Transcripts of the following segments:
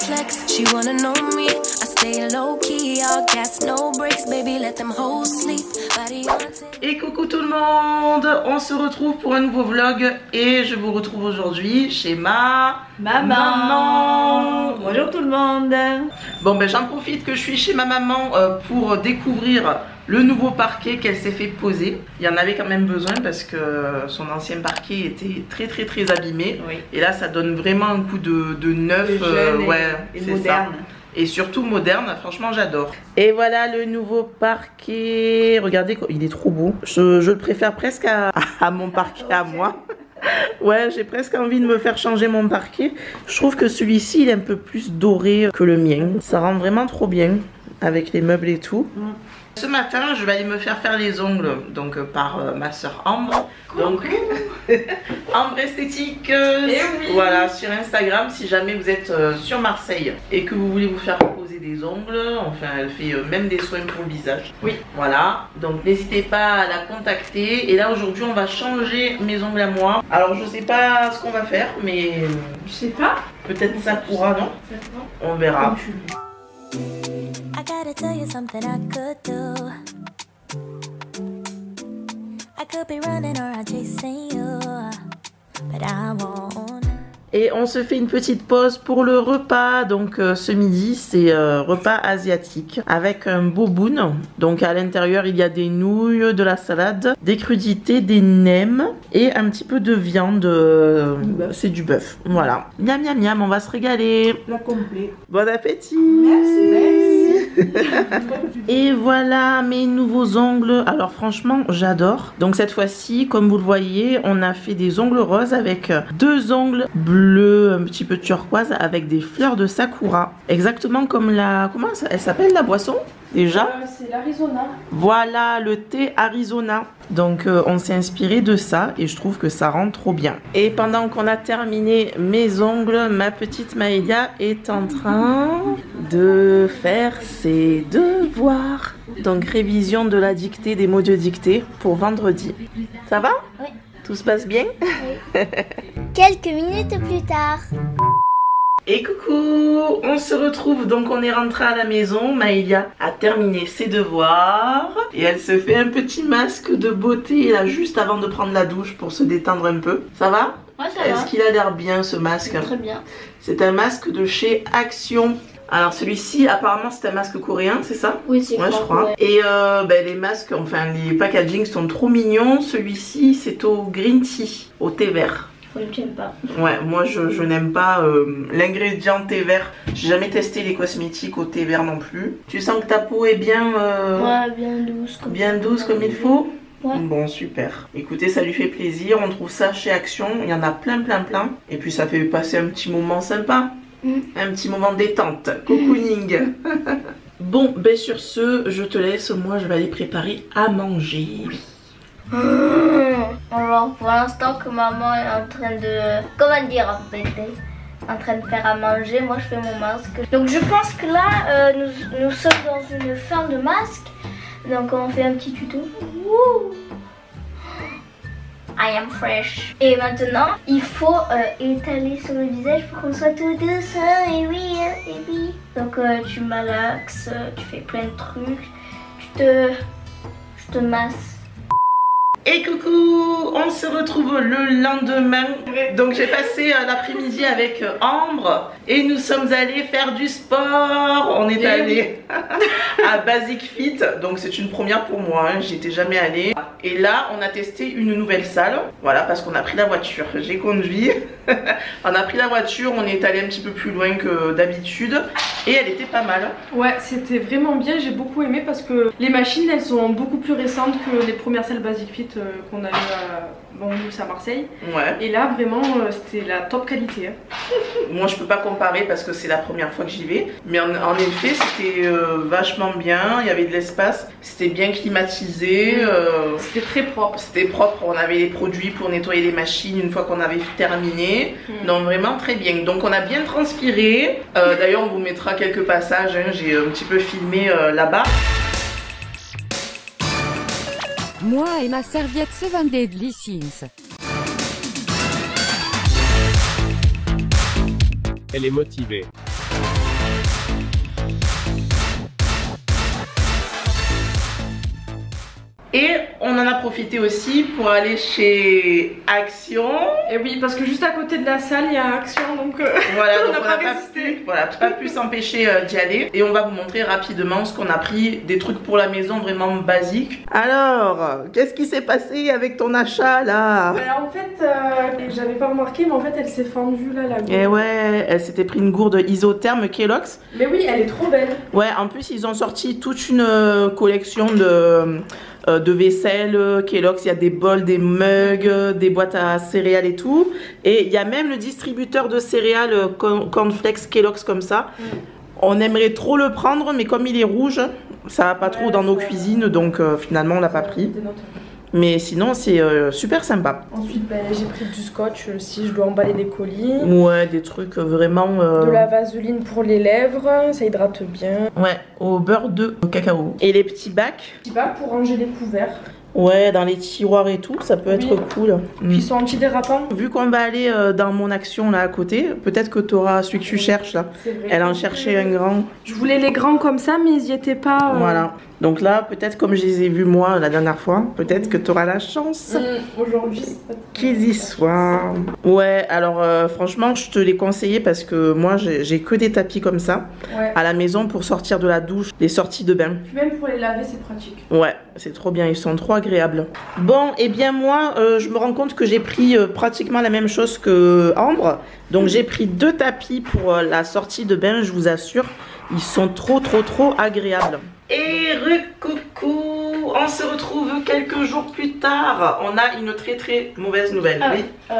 flex. She wanna know me. I stay low key, all gas, no breaks, baby, let them hoes sleep. Et coucou tout le monde, on se retrouve pour un nouveau vlog et je vous retrouve aujourd'hui chez ma maman. Bonjour tout le monde. Bon ben j'en profite que je suis chez ma maman pour découvrir le nouveau parquet qu'elle s'est fait poser. Il y en avait quand même besoin parce que son ancien parquet était très abîmé. Oui. Et là ça donne vraiment un coup de neuf, et moderne. Ça. Et surtout moderne, franchement j'adore. Et voilà le nouveau parquet. Regardez, il est trop beau. Je le préfère presque à mon parquet à moi. Ouais, j'ai presque envie de me faire changer mon parquet. Je trouve que celui-ci il est un peu plus doré que le mien. Ça rend vraiment trop bien avec les meubles et tout. Ce matin, je vais aller me faire les ongles donc par ma soeur Ambre. Donc Ambre Esthétique, oui. Voilà, sur Instagram si jamais vous êtes sur Marseille et que vous voulez vous faire poser des ongles. Enfin, elle fait même des soins pour le visage. Oui. Voilà, donc n'hésitez pas à la contacter. Et là aujourd'hui, on va changer mes ongles à moi. Alors je sais pas ce qu'on va faire, mais je sais pas. Peut-être ça pourra, non? On verra. I gotta tell you something I could do. I could be running or I'm chasing you, but I won't. Et on se fait une petite pause pour le repas. Donc ce midi c'est repas asiatique avec un boboon. Donc à l'intérieur il y a des nouilles, de la salade, des crudités, des nems et un petit peu de viande. C'est du bœuf. Voilà. Miam miam miam, on va se régaler. La complet. Bon appétit. Merci. Et voilà mes nouveaux ongles. Alors franchement j'adore. Donc cette fois-ci comme vous le voyez on a fait des ongles roses avec deux ongles bleus un petit peu turquoise avec des fleurs de sakura. Exactement comme la... Comment elle s'appelle la boisson déjà? C'est l'Arizona. Voilà le thé Arizona. Donc on s'est inspiré de ça et je trouve que ça rend trop bien. Et pendant qu'on a terminé mes ongles, ma petite Maëlia est en train de faire ses devoirs. Donc révision de la dictée, des mots de dictée pour vendredi. Ça va? Oui. Tout se passe bien? Oui. Quelques minutes plus tard. Et coucou, on se retrouve, donc on est rentré à la maison. Maëlia a terminé ses devoirs et elle se fait un petit masque de beauté là juste avant de prendre la douche pour se détendre un peu. Ça va? Ouais, ça va. Est-ce qu'il a l'air bien ce masque? Très bien. C'est un masque de chez Action. Alors celui-ci apparemment c'est un masque coréen, c'est ça? Oui, c'est je crois. Ouais. Et les masques, enfin les packagings sont trop mignons. Celui-ci c'est au green tea, au thé vert. J'aime pas. Ouais, moi je n'aime pas l'ingrédient thé vert. J'ai jamais testé les cosmétiques au thé vert non plus. Tu sens que ta peau est bien... Ouais, bien douce. Bien douce comme il faut? Ouais. Bon, super. Écoutez, ça lui fait plaisir. On trouve ça chez Action. Il y en a plein. Et puis ça fait passer un petit moment sympa. Un petit moment détente. Cocooning. Bon, ben sur ce, je te laisse. Moi, je vais aller préparer à manger. Oui. Alors pour l'instant que maman est en train de... Comment dire en fait, en train de faire à manger, moi je fais mon masque. Donc je pense que là nous sommes dans une fin de masque. Donc on fait un petit tuto. Woo! I am fresh. Et maintenant il faut étaler sur le visage pour qu'on soit tout douce. Et oui. Donc tu malaxes, tu fais plein de trucs. Je te masse. Et coucou, on se retrouve le lendemain. Donc j'ai passé l'après-midi avec Ambre et nous sommes allés faire du sport. On est allé à Basic Fit, donc c'est une première pour moi, hein. J'y étais jamais allée. Et là on a testé une nouvelle salle, voilà, parce qu'on a pris la voiture. J'ai conduit, on a pris la voiture, on est allé un petit peu plus loin que d'habitude et elle était pas mal. Ouais, c'était vraiment bien, j'ai beaucoup aimé parce que les machines elles sont beaucoup plus récentes que les premières salles Basic Fit qu'on avait à Marseille. Ouais. Et là vraiment c'était la top qualité. Moi je peux pas comparer parce que c'est la première fois que j'y vais, mais en effet c'était vachement bien, il y avait de l'espace, c'était bien climatisé, c'était très propre. C'était propre, on avait les produits pour nettoyer les machines une fois qu'on avait terminé. Non, vraiment très bien. Donc on a bien transpiré. D'ailleurs on vous mettra quelques passages, hein. J'ai un petit peu filmé là-bas. Moi et ma serviette se vendaient de licence. Elle est motivée. Et on en a profité aussi pour aller chez Action. Et oui, parce que juste à côté de la salle, il y a Action, donc voilà, on donc n'a pas pu s'empêcher d'y aller. Et on va vous montrer rapidement ce qu'on a pris, des trucs pour la maison vraiment basiques. Alors, qu'est-ce qui s'est passé avec ton achat là? En fait, j'avais pas remarqué, mais en fait, elle s'est fendue là, la gourde. Et ouais, elle s'était pris une gourde isotherme Kellogg's. Mais oui, elle est trop belle. Ouais, en plus, ils ont sorti toute une collection de vaisselle Kellogg's. Il y a des bols, des mugs, des boîtes à céréales et tout. Et il y a même le distributeur de céréales cornflakes Kellogg's comme ça. On aimerait trop le prendre, mais comme il est rouge, ça va pas trop dans nos cuisines, donc finalement on l'a pas pris. Mais sinon c'est super sympa. Ensuite j'ai pris du scotch si je dois emballer des colis. Ouais, des trucs vraiment... De la vaseline pour les lèvres, ça hydrate bien. Ouais, au beurre de cacao. Et les petits bacs. Petits bacs pour ranger les couverts. Ouais, dans les tiroirs et tout, ça peut être cool. Puis ils sont antidérapants. Vu qu'on va aller dans mon Action là à côté, peut-être que tu auras celui que tu cherches là. C'est vrai. Elle en cherchait un grand. Je voulais les grands comme ça, mais ils y étaient pas. Voilà. Donc là, peut-être comme je les ai vus moi la dernière fois, peut-être que tu auras la chance aujourd'hui qu'ils y soient. Ouais, alors franchement, je te les conseillais parce que moi j'ai que des tapis comme ça à la maison pour sortir de la douche, les sorties de bain. Puis même pour les laver, c'est pratique. Ouais, c'est trop bien, ils sont trop agréables. Bon, et bien moi, je me rends compte que j'ai pris pratiquement la même chose que Ambre. Donc j'ai pris 2 tapis pour la sortie de bain, je vous assure. Ils sont trop agréables. Et recoucou, on se retrouve quelques jours plus tard. On a une très mauvaise nouvelle. Oui.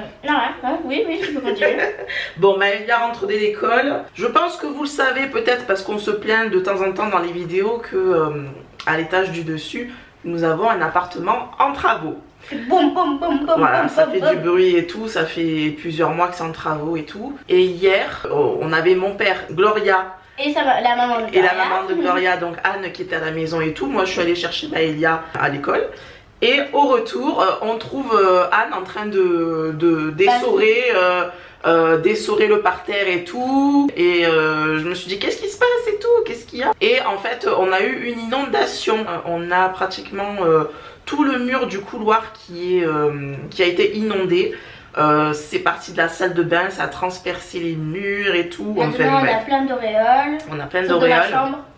Oui, je peux continuer. Bon, Maëlia rentre de l'école. Je pense que vous le savez peut-être parce qu'on se plaint de temps en temps dans les vidéos que à l'étage du dessus, nous avons un appartement en travaux. Boum, boum, boum, boum. Voilà, ça boum, fait boum. du bruit et tout, ça fait plusieurs mois que c'est en travaux et tout. Et hier, on avait mon père, Gloria. Et la maman de Gloria. Et la maman de Gloria, donc Anne qui était à la maison et tout. Moi je suis allée chercher Maëlia à l'école. Et au retour, on trouve Anne en train de dessorer le parterre et tout. Et je me suis dit qu'est-ce qui se passe et tout, qu'est-ce qu'il y a? Et en fait on a eu une inondation. On a pratiquement tout le mur du couloir qui a été inondé. C'est parti de la salle de bain, ça a transpercé les murs et tout. Maintenant, on a plein d'auréoles. On a plein d'auréoles.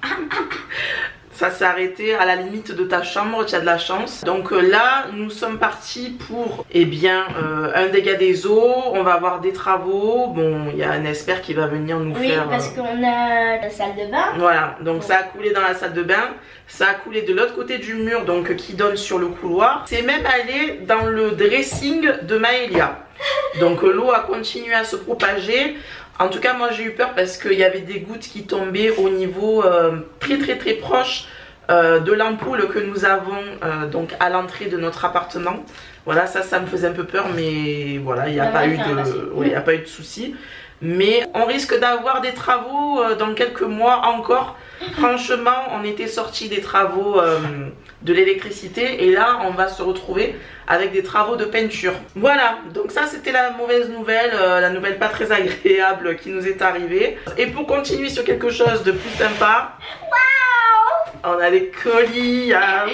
Ça s'est arrêté à la limite de ta chambre, tu as de la chance. Donc là, nous sommes partis pour un dégât des eaux. On va avoir des travaux. Bon, il y a un expert qui va venir nous faire... Oui, parce qu'on a la salle de bain. Voilà, donc ça a coulé dans la salle de bain. Ça a coulé de l'autre côté du mur, donc qui donne sur le couloir. C'est même allé dans le dressing de Maëlia. Donc l'eau a continué à se propager. En tout cas moi j'ai eu peur parce qu'il y avait des gouttes qui tombaient au niveau très proche de l'ampoule que nous avons donc à l'entrée de notre appartement. Voilà, ça me faisait un peu peur, mais voilà, il n'y a pas eu de soucis. Mais on risque d'avoir des travaux dans quelques mois encore. Franchement, on était sortis des travaux de l'électricité et là, on va se retrouver avec des travaux de peinture. Voilà, donc ça c'était la mauvaise nouvelle, la nouvelle pas très agréable qui nous est arrivée. Et pour continuer sur quelque chose de plus sympa, on a les colis à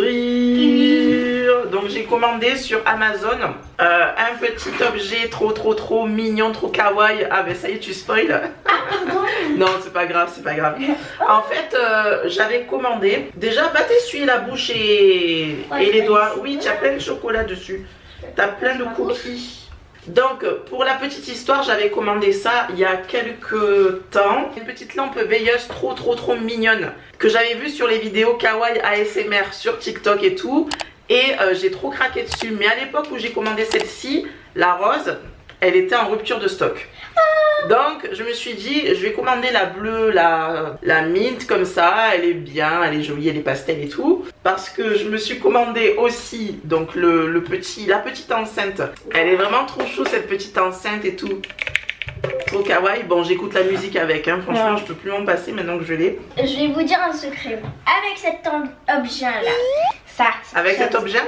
ouvrir. Donc j'ai commandé sur Amazon un petit objet trop mignon, trop kawaii. Ah ben ça y est, tu spoil. Non, c'est pas grave, c'est pas grave. En fait, j'avais commandé. Déjà, va t'essuyer la bouche et les doigts. Oui, tu as plein de chocolat dessus. Tu as plein de cookies. Donc, pour la petite histoire, j'avais commandé ça il y a quelques temps. Une petite lampe veilleuse trop mignonne que j'avais vue sur les vidéos kawaii ASMR sur TikTok et tout. Et j'ai trop craqué dessus. Mais à l'époque où j'ai commandé celle-ci, la rose, elle était en rupture de stock. Donc je me suis dit je vais commander la bleue, la mint comme ça, elle est bien, elle est jolie, elle est pastel et tout. Parce que je me suis commandé aussi donc la petite enceinte. Elle est vraiment trop chou cette petite enceinte et tout. Trop kawaii. Bon, j'écoute la musique avec, hein. Franchement je peux plus m'en passer maintenant que je l'ai. Je vais vous dire un secret. Avec cet objet là, avec cet objet?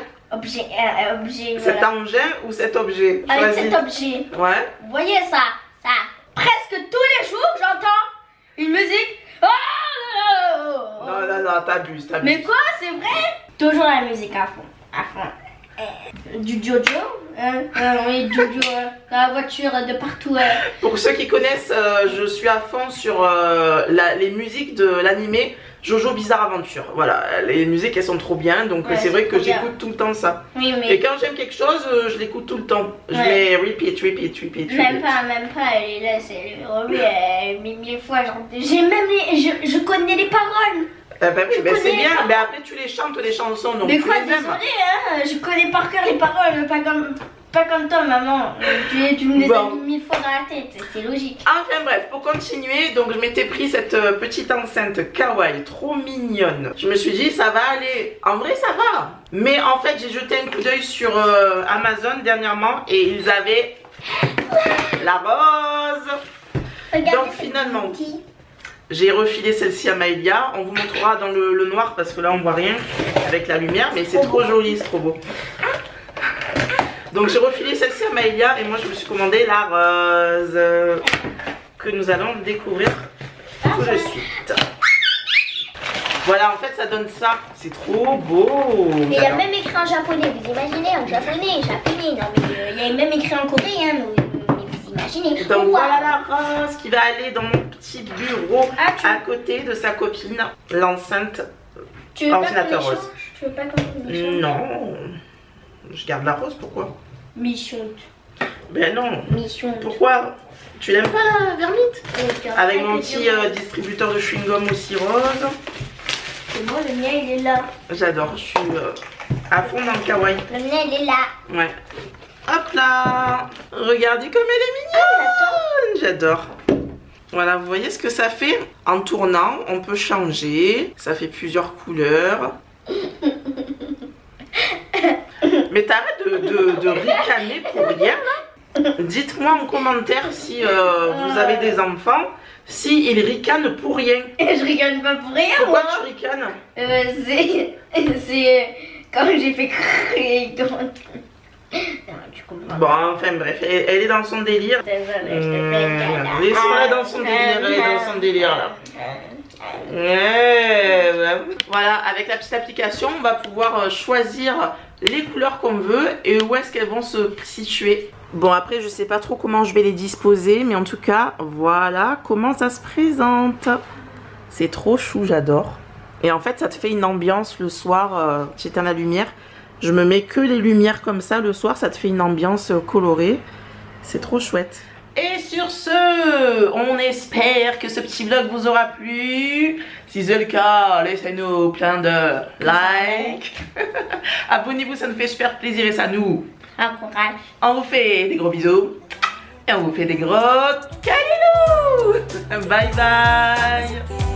Cet engin ou cet objet? Avec cet objet. Ouais. Vous voyez ça? Presque tous les jours j'entends une musique. Non, t'abuses. Mais quoi, c'est vrai? Toujours la musique à fond. Du Jojo, oui, Jojo, dans la voiture, de partout. Pour ceux qui connaissent, je suis à fond sur les musiques de l'animé Jojo Bizarre Aventure. Voilà, les musiques elles sont trop bien, donc c'est vrai que j'écoute tout le temps ça. Oui, mais... Et quand j'aime quelque chose, je l'écoute tout le temps. Je mets repeat. Même pas, elle est là, c'est mille fois. Je connais les paroles. Ben oui, ben c'est bien, mais après tu les chantes les chansons, donc mais quoi, désolé, hein, je connais par cœur les paroles, pas comme toi maman, tu me les as mis 1000 fois dans la tête, c'est logique. Enfin bref, pour continuer, donc je m'étais pris cette petite enceinte kawaii, trop mignonne. Je me suis dit ça va aller, en vrai ça va. Mais en fait j'ai jeté un coup d'œil sur Amazon dernièrement et ils avaient la rose. Regardez, donc finalement... J'ai refilé celle-ci à Maëlia. On vous montrera dans le noir parce que là on voit rien avec la lumière, mais c'est trop joli, c'est trop beau. Donc j'ai refilé celle-ci à Maëlia et moi je me suis commandé la rose que nous allons découvrir tout de suite. Voilà, en fait ça donne ça, c'est trop beau. Et il y a même écrit en japonais, vous imaginez, en japonais, non mais il y a même écrit en coréen, mais vous imaginez. Donc voilà la rose qui va aller dans mon petit bureau à côté de sa copine, l'enceinte ordinateur rose. Tu veux pas qu'on échange? Non, je garde la rose, pourquoi? Mission. Ben non. Mission. Pourquoi? Tu l'aimes pas la vermite? Avec mon petit distributeur de chewing-gum aussi rose. Et moi le mien il est là. J'adore, je suis à fond dans le kawaii. Le mien il est là. Ouais. Hop là. Regardez comme elle est mignonne. J'adore. Voilà, vous voyez ce que ça fait? En tournant, on peut changer. Ça fait plusieurs couleurs. Mais t'arrêtes de ricaner pour rien là. Dites-moi en commentaire si vous avez des enfants, si ils ricanent pour rien. Je ricane pas pour rien. Pourquoi moi. tu ricanes? C'est quand j'ai fait Bon, enfin bref, elle est dans son délire. Laissez-la dans son délire, elle est dans son délire là. Voilà, avec la petite application, on va pouvoir choisir les couleurs qu'on veut et où est-ce qu'elles vont se situer. Bon, après, je sais pas trop comment je vais les disposer, mais en tout cas, voilà comment ça se présente. C'est trop chou, j'adore. Et en fait, ça te fait une ambiance le soir, tu éteins la lumière. Je me mets que les lumières comme ça le soir, ça te fait une ambiance colorée. C'est trop chouette. Et sur ce, on espère que ce petit vlog vous aura plu. Si c'est le cas, laissez-nous plein de likes. Abonnez-vous, ça nous fait super plaisir et ça nous encourage. On vous fait des gros bisous. Et on vous fait des gros câlins. Bye bye.